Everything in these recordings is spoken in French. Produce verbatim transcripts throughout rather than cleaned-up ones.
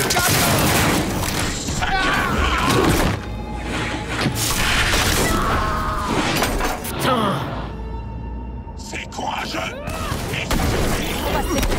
C'est courageux. On va se faire.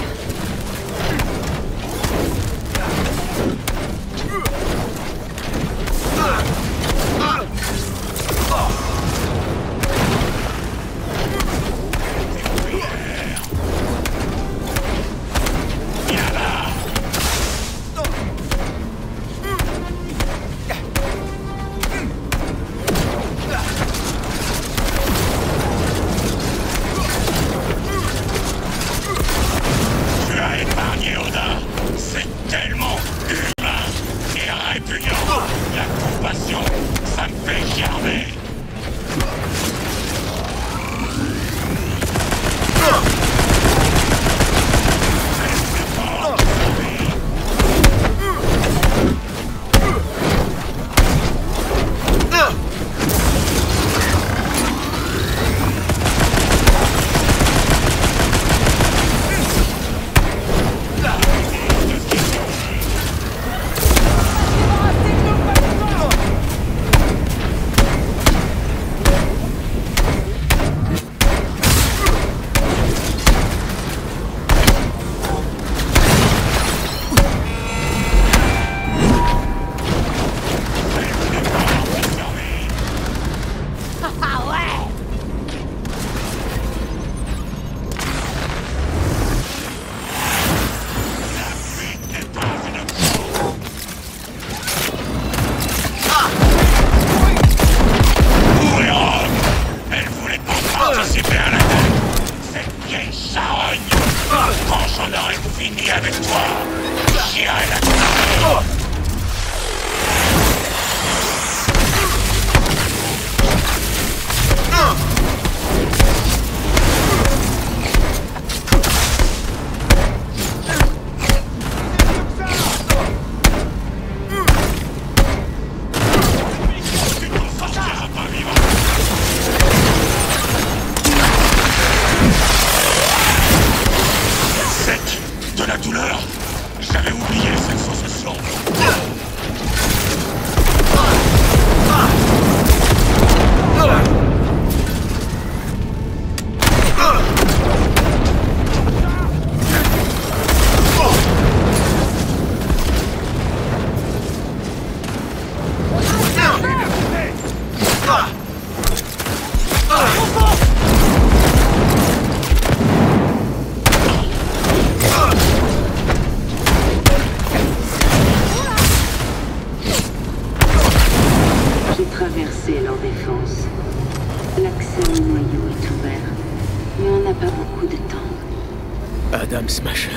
Smasher,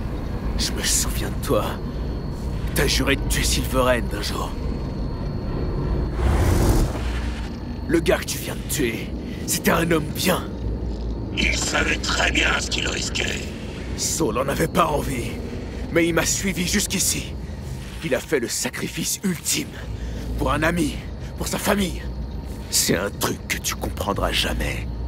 je me souviens de toi. T'as juré de tuer Silverhand un jour. Le gars que tu viens de tuer, c'était un homme bien. Il savait très bien ce qu'il risquait. Saul en avait pas envie, mais il m'a suivi jusqu'ici. Il a fait le sacrifice ultime. Pour un ami, pour sa famille. C'est un truc que tu comprendras jamais.